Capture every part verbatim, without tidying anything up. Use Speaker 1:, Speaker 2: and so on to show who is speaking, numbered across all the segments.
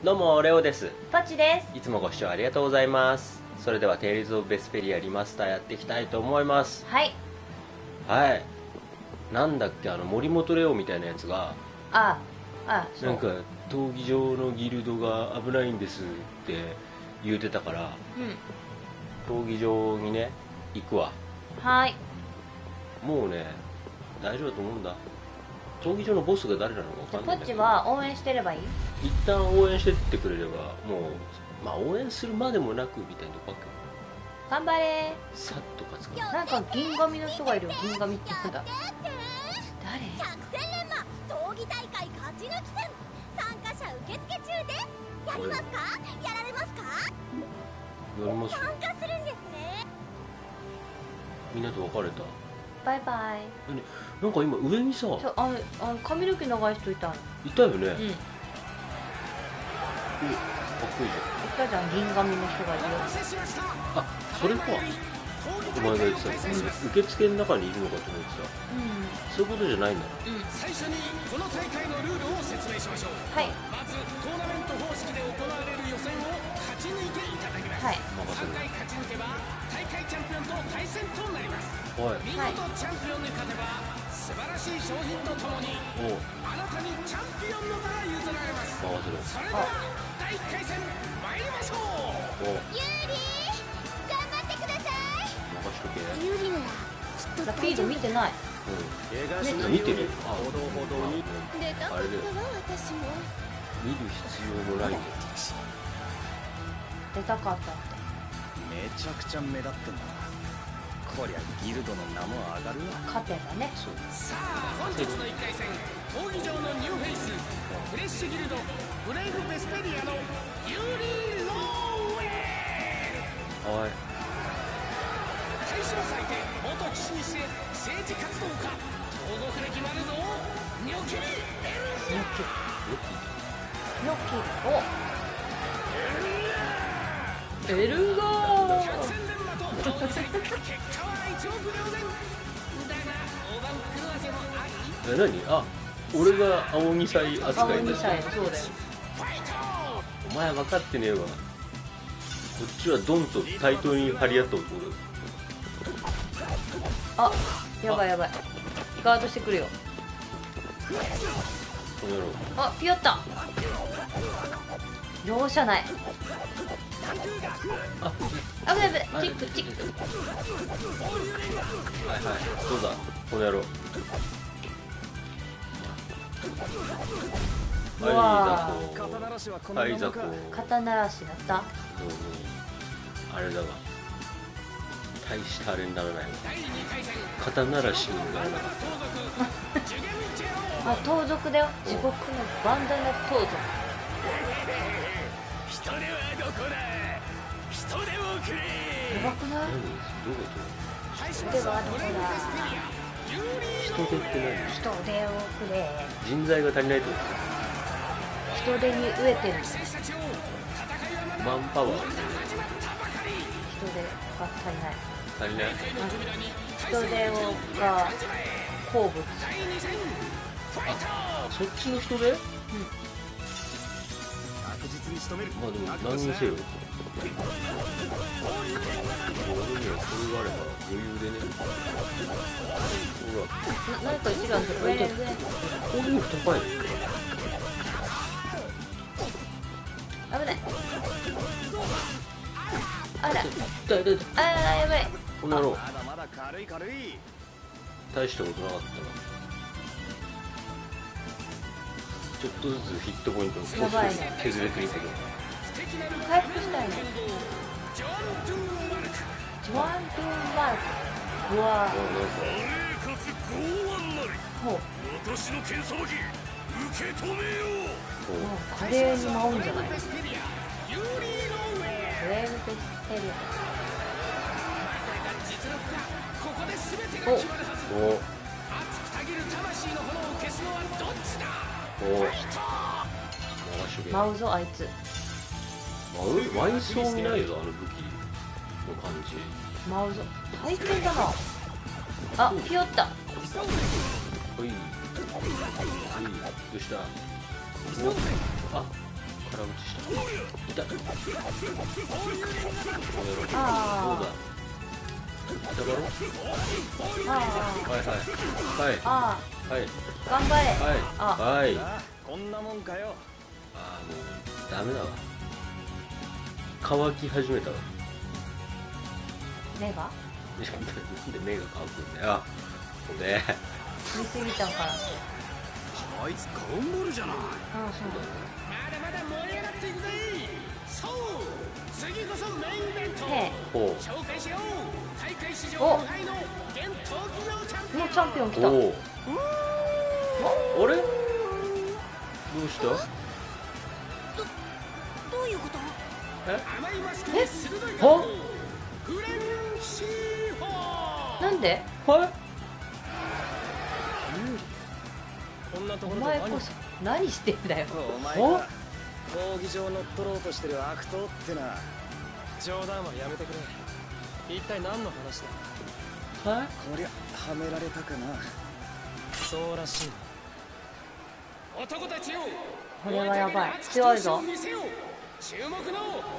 Speaker 1: どうもレオです。
Speaker 2: パチです。
Speaker 1: いつもご視聴ありがとうございます。それではテイルズ・オブ・ベスペリアリマスターやっていきたいと思います。
Speaker 2: はい。
Speaker 1: はい。なんだっけ、あの森本レオみたいなやつが
Speaker 2: ああ、そう。
Speaker 1: なんか闘技場のギルドが危ないんですって言うてたから、
Speaker 2: うん。
Speaker 1: 闘技場にね行くわ。
Speaker 2: はい。
Speaker 1: もうね大丈夫だと思うんだ。闘技場のボスが誰なのか分かんないんだけど、
Speaker 2: ポッチは応援してればいい？
Speaker 1: 一旦応援してってくれれば、もうまあ応援するまでもなくみたいなとこあっけ
Speaker 2: 頑張れ
Speaker 1: さっとかつか
Speaker 2: ー。なんか銀髪の人がいるよ。銀髪ってなんだ。誰？
Speaker 3: 百戦錬磨闘技大会勝ち抜き戦、参加者受付中です。やりますか？やられますか？
Speaker 1: やりますよ。
Speaker 3: 参加するんですね。
Speaker 1: みんなと別れた。
Speaker 2: バイバイ。
Speaker 1: なんか今上にさ
Speaker 2: ちょあのあの髪の毛長い人いたの。
Speaker 1: いたよね。
Speaker 2: うん。
Speaker 1: おかっこいいじ
Speaker 2: いたじゃん、銀髪の人がいるよ。
Speaker 1: ゃん。あ、それかお前が言ってた、うん、受付の中にいるのかと思ってさ、そういうことじゃないんだ。
Speaker 2: うんうん。
Speaker 4: 最初にこの大会のルールを説明しましょう。
Speaker 2: はい。
Speaker 4: まずトーナメント方式で行われる予選を勝ち抜いていただきます。
Speaker 2: はい。
Speaker 4: さんかい勝ち抜けば大会チャンピオンと対戦となります。
Speaker 1: はい。
Speaker 4: 見事チャンピオンに勝てば素晴らしい商品とともに
Speaker 1: おう
Speaker 4: あなたにチャンピオンの座が譲られます。
Speaker 1: 任せろ。
Speaker 4: それではだいいっかい戦参りましょう。
Speaker 1: おう
Speaker 3: ユーリー頑張ってくださ
Speaker 1: 任しとけ。
Speaker 3: い。ユーリならきっと
Speaker 2: ラピード見てない。
Speaker 1: うん、見てる。あ、ほどほどに
Speaker 3: 出たかったわ私も。
Speaker 1: 見る必要もないんだよ。
Speaker 2: 出たかったって。
Speaker 5: めちゃくちゃ目立ってんだな。こりゃギルドの名も上がるわ。
Speaker 2: 勝てんだね。
Speaker 1: そう
Speaker 4: さあ本日のいっかい戦、闘技場のニューフェイスフレッシュギルドブレイブベスペリアのユーリー・ローウェル。
Speaker 1: はい。
Speaker 4: 最初の採点、元騎士にして政治活動家、東国歴まるぞニョキリエル
Speaker 2: ニョキ。ニョキ。お。エルガー。
Speaker 4: 百戦錬磨と闘技大会、結果は一目瞭然だが大番狂わせもあり
Speaker 1: え、何？あ、俺が青二歳扱
Speaker 2: 青
Speaker 1: いだ。
Speaker 2: 二歳、そうだよ。
Speaker 4: ファイト。
Speaker 1: お前分かってねえわ。こっちはドンと対等に張り合った男だ。
Speaker 2: あ、やばいやばい。ガードしてくるよ。
Speaker 1: この野郎。
Speaker 2: あ、ピヨった。容赦ない。
Speaker 1: あ、
Speaker 2: 危ない危ない。チックチック。
Speaker 1: はいはい。そうだ。この野郎。
Speaker 2: うわ
Speaker 1: はい、
Speaker 5: 肩慣らしはこ
Speaker 1: ザコ。はい、ザコ。
Speaker 5: のままか。
Speaker 2: 肩慣らしだった。
Speaker 1: どうもあれだが、大したあれにならないわ。
Speaker 4: だいにかい戦、
Speaker 1: 肩慣らしにならなかっ
Speaker 4: 盗賊ジュゲムジェロー。
Speaker 2: あ、盗賊だよ。地獄のバンダナ盗賊。
Speaker 4: 人手はどこだ。人手をくれ。
Speaker 2: やばくない？
Speaker 1: た。何？どういうこ
Speaker 4: 対しま
Speaker 2: ですは
Speaker 4: はブレイブベスペリアユーリー・
Speaker 1: と？人手って何？
Speaker 2: 人手をくれ。
Speaker 1: 人材が足りないってこ
Speaker 2: 人手に飢えてる。
Speaker 4: 選手たちを戦いはま
Speaker 1: と？
Speaker 4: だ
Speaker 1: マンパワー
Speaker 4: 始まったばかり。
Speaker 2: 人手が足りない。
Speaker 1: 足りない？
Speaker 4: 大会の扉に
Speaker 2: 人手をが好物。
Speaker 4: だいに戦ファイト。
Speaker 1: そっちの人で？
Speaker 5: 確実に仕留める。
Speaker 1: まあでも何にせよ。俺にはこれがあれば余裕でね。ほら、
Speaker 2: な、何か一番上上。
Speaker 1: 攻撃力高い。
Speaker 2: 危ない。あら、
Speaker 1: 痛い痛い痛い。
Speaker 2: あら、やばい。
Speaker 1: この野郎、
Speaker 5: まだまだ軽い軽い。
Speaker 1: 大したことなかったな。ちょっとずつヒットポイントを少しずつ
Speaker 2: やばいね
Speaker 1: 削れていくけど。
Speaker 2: 回復したいね。
Speaker 4: ジョン・ドゥー・マルク。
Speaker 2: ジョアン・ドゥー・マルク。うわ
Speaker 1: あ、なんか
Speaker 4: かつ剛腕なり
Speaker 2: もう、
Speaker 4: 私の剣さばき受け止めよう。
Speaker 1: こ
Speaker 2: もう華麗に舞うんじゃない？
Speaker 4: ベスペリアユーリー・ローウェル。
Speaker 2: ブレイブベスペリ
Speaker 4: 実力がここで全てが決まるはず。
Speaker 1: う、お
Speaker 4: 熱くたぎる魂の炎を消すのはどっちだ。
Speaker 1: お、
Speaker 4: ファイト。
Speaker 1: 回しとけ。
Speaker 2: ア。舞うぞ、あいつ。
Speaker 1: 舞う、舞いそうにないぞ、あの武器の感じ。
Speaker 2: 舞うぞ。大変だな。あ、ピヨった。
Speaker 1: ほい。ほい。どうした？お、あ、空打ちした痛い
Speaker 2: あ
Speaker 1: どうだ痛がろ
Speaker 2: ああ
Speaker 1: はいはいはい
Speaker 2: ああ
Speaker 1: はい
Speaker 2: 頑張れ。
Speaker 1: はい
Speaker 2: あ
Speaker 1: はい
Speaker 5: あこんなもんかよ。
Speaker 1: あーもうダメだわ乾き始めたわ
Speaker 2: 目が
Speaker 1: なんで目が乾くんだよほんで
Speaker 2: 見すぎたんかな。
Speaker 5: あいつ頑張るじゃない。
Speaker 2: うん
Speaker 1: そうだね
Speaker 4: まだまだ盛り上がっていくぜ。そう次こそメインイベント
Speaker 2: うん。へえ。
Speaker 1: ほう
Speaker 4: 紹介しよう。大会史上
Speaker 2: お
Speaker 4: 無敗の現闘技能チャンピオン。
Speaker 2: もうチャンピオン来た。
Speaker 1: おおあれどうした
Speaker 3: どういうこと？
Speaker 1: え
Speaker 4: 甘いマスクに鋭い
Speaker 1: は
Speaker 4: フレンシーフォー。
Speaker 2: なんで？
Speaker 1: はい
Speaker 5: こんなと
Speaker 2: お
Speaker 5: ころで何
Speaker 2: 前こそ何してんだよ。
Speaker 5: お前
Speaker 1: は
Speaker 5: が闘技場乗っ取ろうとしてる悪党ってな。冗談はやめてくれ。一体何の話だ。
Speaker 1: はい
Speaker 5: こりゃはめられたかな。そうらしいな。
Speaker 4: 男たちよ。
Speaker 2: これはやばい。強いぞ。
Speaker 4: 見せよう。注目のファイナル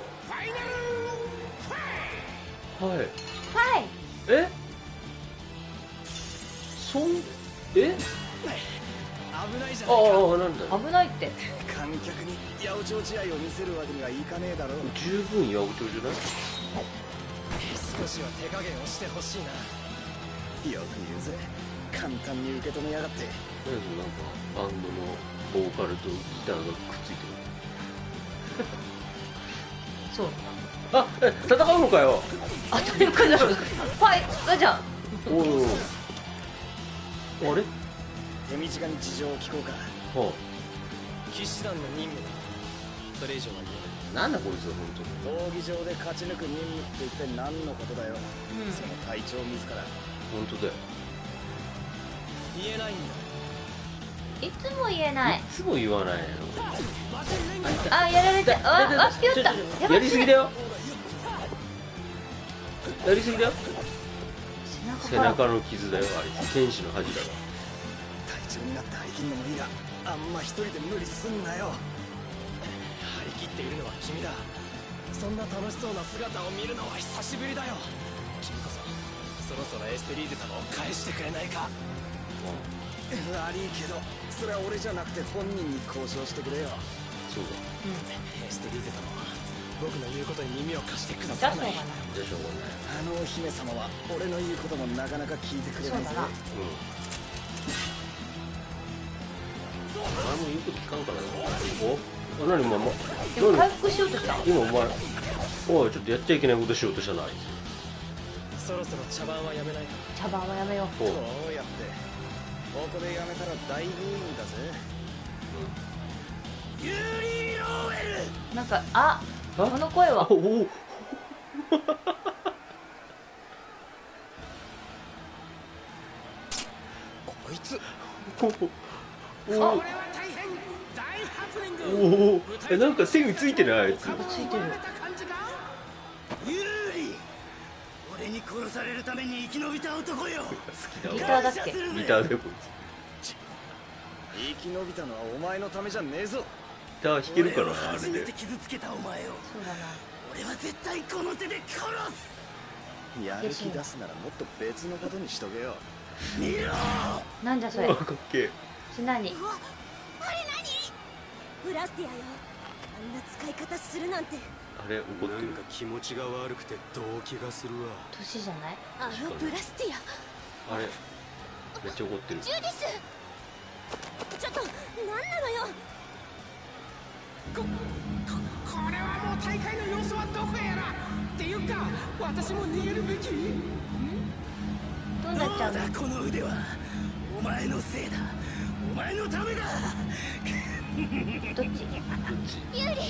Speaker 4: ファイ
Speaker 1: はい
Speaker 2: はい。
Speaker 1: えそんえ
Speaker 5: 危ないじゃ
Speaker 1: あ
Speaker 5: ないか。
Speaker 1: あなんだよ
Speaker 2: 危ないって。
Speaker 5: 観客に八百長試合を見せるわけにはいかねえだろう。
Speaker 1: 十分八百長じゃない
Speaker 5: 少しは手加減をしてほしいな。よく言うぜ。簡単に受け止めやがって。
Speaker 1: なんかバンドのボーカルとギターがくっついてる
Speaker 2: そう。
Speaker 1: あえ戦うのかよ
Speaker 2: 当たり前だろ。はい。ガチャ。
Speaker 1: おおあれ
Speaker 5: 手短に事情を聞こうか。
Speaker 1: は
Speaker 5: 騎士団の任務だ。それ以上は言え
Speaker 1: あなんだこいつは本当に
Speaker 5: ない。闘技場で勝ち抜く任務って一体何のことだよ。
Speaker 2: うん。
Speaker 5: その隊長自ら
Speaker 1: 本当だよ
Speaker 5: 言えないんだ。
Speaker 2: いつも言えない
Speaker 1: い。つも言わないの
Speaker 2: あ、やられて。あ、あ、ピュッた。
Speaker 1: ちょちょやりすぎだよやりすぎだよ背
Speaker 2: 背中から。
Speaker 1: 中の傷だよあいつ天使の恥だわ
Speaker 5: 隊長になって張り切るのもいいが、あんま一人で無理すんなよ。張り切っているのは君だ。そんな楽しそうな姿を見るのは久しぶりだよ。君こそそろそろエステリーゼ様を返してくれないか。悪いけどそれは俺じゃなくて本人に交渉してくれよ。
Speaker 1: そうだ
Speaker 5: エステリーゼ様は僕の言うことに耳を貸してくだ
Speaker 2: じゃ
Speaker 5: さらない。
Speaker 2: あそうかな。
Speaker 1: じゃあしょうがない
Speaker 5: あのお姫様は俺の言うこともなかなか聞いてくれないぜ。
Speaker 2: そうだな。
Speaker 1: うんお前も言うこと聞かんからなおあ何まあま
Speaker 2: でも回復しようとした。
Speaker 1: 今お前おいちょっとやっちゃいけないことしようとしたなあい
Speaker 5: そろそろ茶番はやめないか。
Speaker 2: 茶番はやめよ
Speaker 1: つおう
Speaker 5: どうやってここでやめたら大ブーイングだぜ。ユーリー・ローウェル。
Speaker 2: う。なんか、あ、
Speaker 1: あ
Speaker 2: この声は。
Speaker 1: おお
Speaker 5: こいつ
Speaker 1: おお
Speaker 4: これは大変大ハプニング。
Speaker 1: おおえなんか線についてないあいつ
Speaker 2: ついてる。
Speaker 5: ユーリー、俺に殺されるために生き延びた男よ。
Speaker 1: 好
Speaker 2: ギ
Speaker 1: きだわ
Speaker 2: ターだっけ？
Speaker 1: ギターだよこいつ
Speaker 5: 生き延びたのはお前のためじゃねえぞ。
Speaker 1: ギター弾けるからなあ
Speaker 5: 初
Speaker 1: れで
Speaker 5: めて傷つけたお前を
Speaker 2: そうだな。
Speaker 5: 俺は絶対この手で殺す。やる気出すならもっと別のことにしとけよ。見ろ。
Speaker 2: なんじゃそれ
Speaker 1: あ。かっけえ
Speaker 2: し何？
Speaker 3: うわあれ何？ブラスティアよ、あんな使い方するなんて。
Speaker 1: あれ怒ってる
Speaker 5: 気持ちが悪くて動悸がするわ。
Speaker 2: 年じゃない？
Speaker 3: あのブラスティア、
Speaker 1: あれめっちゃ怒ってる
Speaker 3: ジュディス、ちょっと何なのよ。
Speaker 4: こここれはもう大会の様子はどこへやら。っていうか私も逃げるべき。
Speaker 2: どうなっちゃうの？
Speaker 5: この腕はお前のせいだ。お前のためだ。
Speaker 2: どっち？
Speaker 1: どっち
Speaker 3: ユーリ、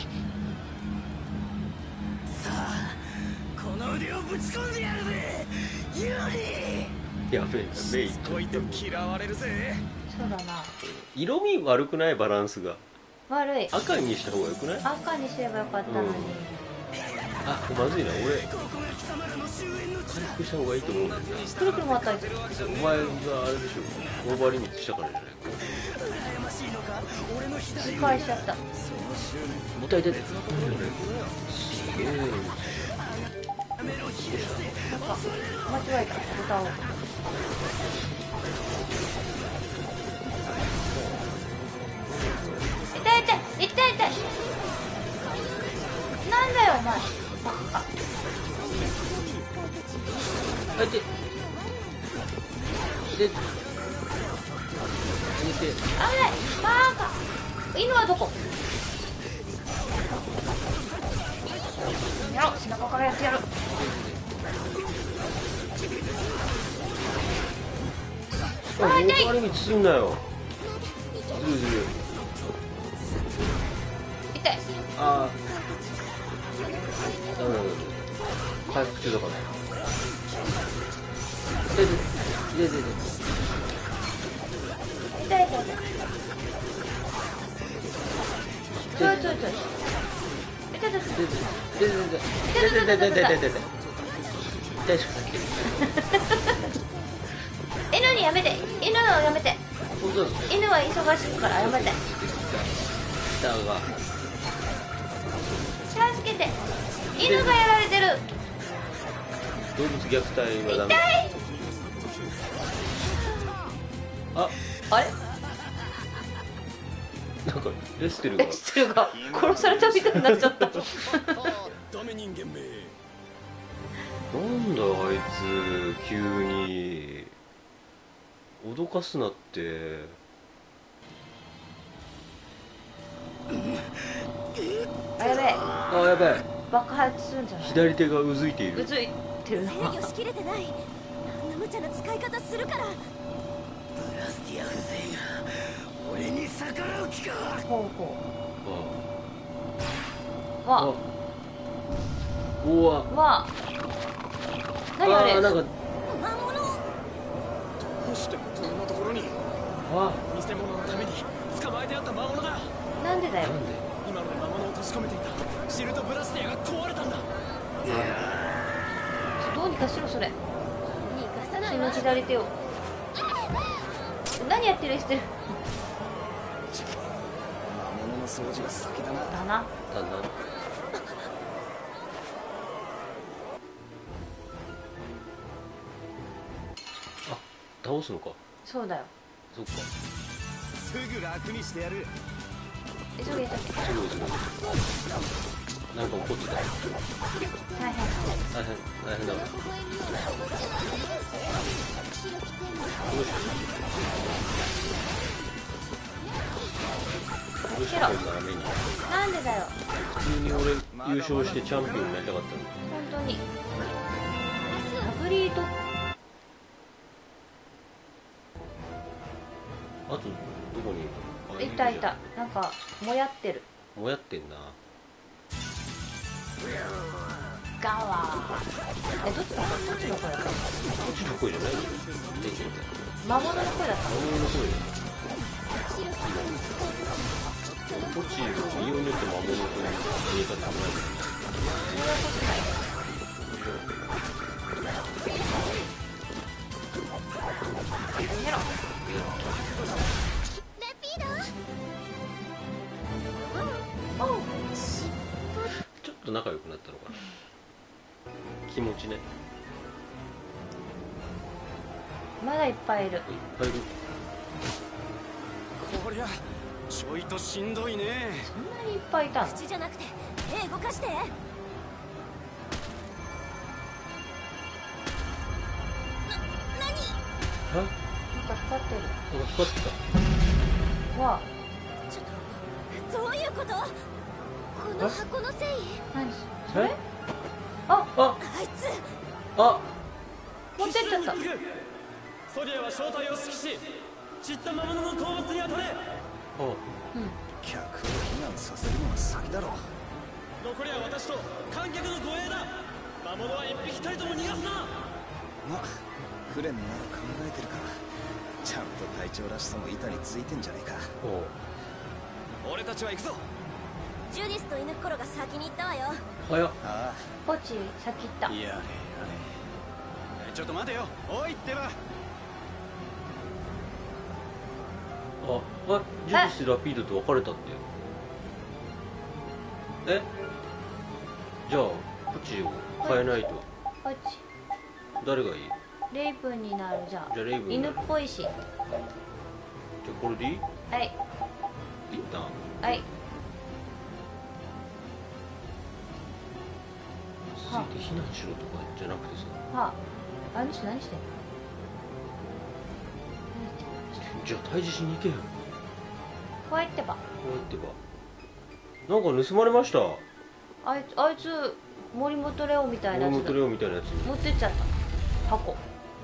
Speaker 5: さあこの腕をぶち込んでやるぜ。ユーリ
Speaker 1: やべえメイ
Speaker 5: しつこいと嫌われるぜ。
Speaker 2: そうだな。
Speaker 1: 色味悪くないバランスが
Speaker 2: 悪い。
Speaker 1: 赤にした方がよくない
Speaker 2: 赤にすればよかったのに。
Speaker 1: あまずいな俺
Speaker 5: ここが貴様らの終焉の地
Speaker 1: 回復した方がいいと思うんだよな
Speaker 2: くるくる回ったり。
Speaker 1: お前があれでしょオーバーリミットしたからじゃないか
Speaker 5: 羨ましいのか。俺の一
Speaker 2: 理解しちゃった。
Speaker 1: 痛い痛い痛い。すげえ。
Speaker 2: なんか間違えたボタンを。痛い痛い痛い痛い。なんだよお前。バカ。
Speaker 1: あいて。で。見て。
Speaker 2: 危ないバカ。犬はどこ。やろう、背中からやってやる。
Speaker 1: あ、大回り道すんなよ。ずるずる。
Speaker 2: 痛い。
Speaker 1: ああ。ダメだダメだ。回復中だから。痛い痛い痛い痛い痛い。
Speaker 2: 痛い痛い痛い。ちょいちょいちょい。痛い痛い痛い。
Speaker 1: 痛い痛い痛い痛い痛い痛い痛い痛い痛い。痛いしかない。
Speaker 2: 犬にやめて。犬をやめて。
Speaker 1: 本当ですか。
Speaker 2: 犬は忙しいからやめて。
Speaker 1: だが。
Speaker 2: 助けて。犬がやられてる。
Speaker 1: 動物虐待はダメ。
Speaker 2: 痛い。
Speaker 1: あ、
Speaker 2: あれ？
Speaker 1: なんかレステルが
Speaker 2: エステルが殺されたみたいになっちゃった。
Speaker 5: ダメ人間め。
Speaker 1: なんだあいつ急に脅かすなって。
Speaker 2: あ、やべえ。
Speaker 1: あ、やばい。
Speaker 2: 爆発するんじゃない？
Speaker 1: 左手がうずいていうる。
Speaker 2: ずいてるな。
Speaker 3: 制御しきれてない。あんな無茶な使い方するから。
Speaker 5: ブラスティア風情が俺に逆らう気か。
Speaker 2: ほうほう。
Speaker 1: ああ。
Speaker 2: わ
Speaker 1: うわ。
Speaker 2: わ。何あれ？
Speaker 1: あ、なんか。
Speaker 3: 魔物。
Speaker 5: どうしてこんなところに。
Speaker 1: あ。
Speaker 5: 偽物のために捕まえてあった魔物だ。
Speaker 2: なんでだよ。
Speaker 1: なんで。
Speaker 5: 今ので魔物を閉じ込めていたシルトブラスティアが壊れたんだ。
Speaker 2: どうにかしろそれ。
Speaker 3: 逃がさないわ。
Speaker 2: その左手を。何やってるエステル。
Speaker 5: 魔物の掃除が先だな。
Speaker 2: だな。
Speaker 1: だんだん。あ、倒すのか。
Speaker 2: そうだよ。
Speaker 1: そっか。
Speaker 5: すぐ楽にしてやる。
Speaker 2: 急げ急げ。
Speaker 1: すごいすごい。なんか怒ってた。
Speaker 2: 大変。
Speaker 1: 大変大変だわ。どうしてこんな目に。
Speaker 2: なんでだよ。
Speaker 1: 普通に俺優勝してチャンピオンになりたかったのに。
Speaker 2: 本当に。ラブリード。
Speaker 1: あとどこに
Speaker 2: いたいた。なんかもやってる。
Speaker 1: もやってんな。
Speaker 2: ガワー。え、どっちだどっちの声だった？
Speaker 1: こっちの声じゃないよ。出てみたい。
Speaker 2: 魔物の声だった。
Speaker 1: 魔物の声だよ。こっちよ。イオンによって魔物の声に見え方もない。
Speaker 2: それはこっちだよ。やろ。
Speaker 3: レピード。
Speaker 2: おう。
Speaker 1: ちょっと仲良くなったのかな。気持ちね。
Speaker 2: まだいっぱいいる。
Speaker 1: いっぱいいる。
Speaker 5: こりゃちょいとしんどいね。
Speaker 2: そんなにいっぱいいたの？
Speaker 3: 口じゃなくて手動かして。な、何？
Speaker 1: あ、
Speaker 2: なんか光ってる。
Speaker 1: なんか光ってた。
Speaker 2: わあ。
Speaker 3: ちょっとどういうこと？この箱の繊維。
Speaker 2: 何それ？
Speaker 1: え？
Speaker 2: あ、
Speaker 1: あ、
Speaker 3: あいつ。
Speaker 1: あ、
Speaker 2: 持ってっちゃった。
Speaker 5: ソディアは正体を指揮し散った魔物の討伐に当たれ。
Speaker 1: あ、
Speaker 5: 客を避難させるのが先だろう。残りは私と観客の護衛だ。魔物は一匹たりとも逃がすな。まあフレンなら考えてるからちゃんと隊長らしさも板についてんじゃねえか。
Speaker 1: おう。
Speaker 5: 俺たちは行くぞ。
Speaker 3: ジュディスと犬ころが先に行ったわよ。
Speaker 1: 早っ。
Speaker 5: あ
Speaker 2: ポチ先行った
Speaker 5: あ。やれやれ。ちょっと待てよ。おいってば。
Speaker 1: あ、 あ、ジュビスラピードと別れたって。えじゃあこっちを変えないと。
Speaker 2: こっち
Speaker 1: 誰がいい？
Speaker 2: レイブンになる。じゃあ
Speaker 1: じゃあレイブンになる。
Speaker 2: 犬っぽいし。
Speaker 1: じゃあこれでいい？
Speaker 2: はい
Speaker 1: 一旦
Speaker 2: はい。
Speaker 1: 続いて避難しろとかじゃなくてさ、
Speaker 2: はあ、あの人何してんの？
Speaker 1: じゃあ退治しに行けよ。
Speaker 2: こうやってば。
Speaker 1: こうやってばなんか盗まれました。
Speaker 2: あいつあいつ森本レオみたいなやつだ。
Speaker 1: モームトレオみたいなやつに。
Speaker 2: 持ってっちゃった箱。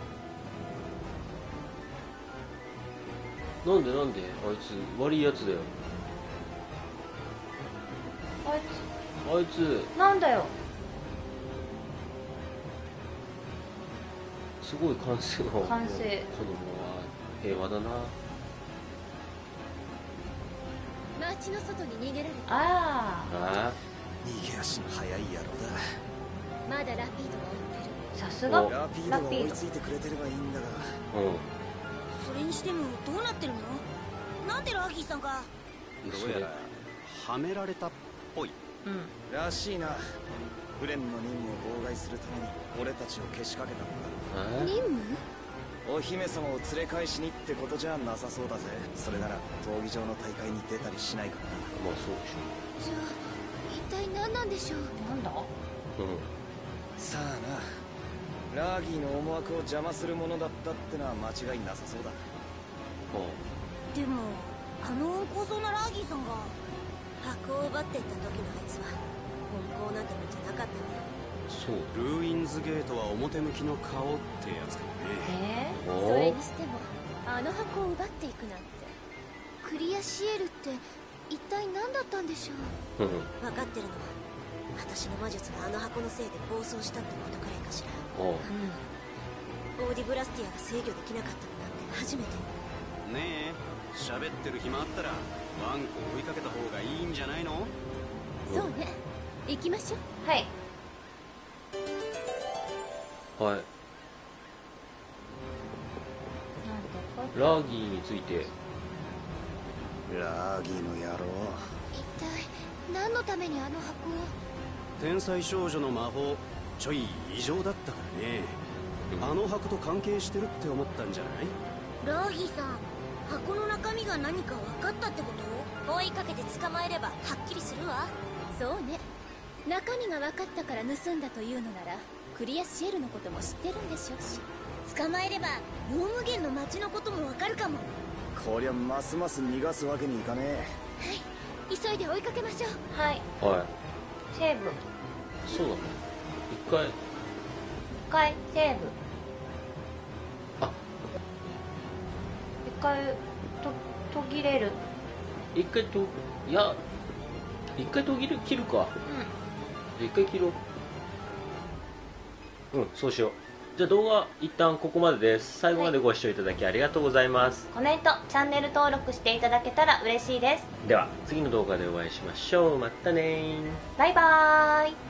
Speaker 1: なんでなんであいつ悪いやつだよ。
Speaker 2: あい
Speaker 1: あいつ
Speaker 2: つなんだよ。
Speaker 1: すごい感性の
Speaker 2: 感性。
Speaker 1: 子供は平和だな。
Speaker 3: 街の外に逃げられた。
Speaker 2: ああ、
Speaker 1: あ
Speaker 5: 逃げ足の速い野郎
Speaker 3: まだラピードが追ってる。
Speaker 2: さすが
Speaker 1: お
Speaker 5: だ。ラピードが追いついてくれてればいいんだが。
Speaker 1: あ、うん。
Speaker 3: それにしてもどうなってるの？なんでラーギーさんが。
Speaker 1: いやそれ
Speaker 5: どうやらはめられたっぽい
Speaker 2: うん。
Speaker 5: らしいな。フレンの任務を妨害するために俺たちをけしかけたんだ。
Speaker 1: あ
Speaker 3: 任務？
Speaker 5: お姫様を連れ返しにってことじゃなさそうだぜ。それなら闘技場の大会に出たりしないからな。
Speaker 1: まあそうでし
Speaker 3: じゃあ一体何なんでしょう？
Speaker 2: なんだ？
Speaker 1: ょう。うん。
Speaker 5: さあな、ラーギーの思惑を邪魔するものだったってのは間違いなさそうだ。
Speaker 1: あ
Speaker 3: でもあの温厚そうなラーギーさんが箱を奪っていった時のあいつは温厚なってのじゃなかったね。
Speaker 1: そう。
Speaker 6: ルーインズゲートは表向きの顔ってやつかもね。
Speaker 2: え
Speaker 1: お
Speaker 3: それ
Speaker 1: ー
Speaker 3: にしてもあの箱を奪っていくなんて。クリアシエルって一体何だったんでしょう？
Speaker 1: うん。
Speaker 3: 分かってるのは私の魔術があの箱のせいで暴走したってことくらいかしら。
Speaker 1: おう。
Speaker 3: オーディブラスティアが制御できなかったのなんて初めて。
Speaker 6: ねえ、喋ってる暇あったらワンコ追いかけた方がいいんじゃないの？
Speaker 3: そうね、行きましょう。
Speaker 2: ー、はい。
Speaker 1: はい。
Speaker 2: なんでこ
Speaker 1: ラーギーについて。
Speaker 5: ラーギーの野郎。
Speaker 3: 一体何のためにあの箱を。
Speaker 6: 天才少女の魔法ちょい異常だったからね。あの箱と関係してるって思ったんじゃない？
Speaker 3: ラーギーさん、箱の中身が何か分かったってこと？追いかけて捕まえればはっきりするわ。そうね、中身が分かったから盗んだというのならクリアシエルのことも知ってるんでしょうし、捕まえればヨウムゲンの町のことも分かるかも。
Speaker 5: こりゃますます逃がすわけにいかねえ。
Speaker 3: はい、急いで追いかけましょう。
Speaker 2: はい。
Speaker 1: はい。
Speaker 2: セーブ。
Speaker 1: そうなの。一回。
Speaker 2: 一回セーブ。
Speaker 1: あ、
Speaker 2: 一回と途切れる。
Speaker 1: 一回と、いや、一回途切る、切るか。
Speaker 2: う
Speaker 1: じゃあ一回切ろう。うん、そうしよう。じゃあ動画一旦ここまでです。最後までご視聴いただきありがとうございます。
Speaker 2: ん。コメント、チャンネル登録していただけたら嬉しいです。
Speaker 1: では次の動画でお会いしましょう。またねー。
Speaker 2: バイバーイ。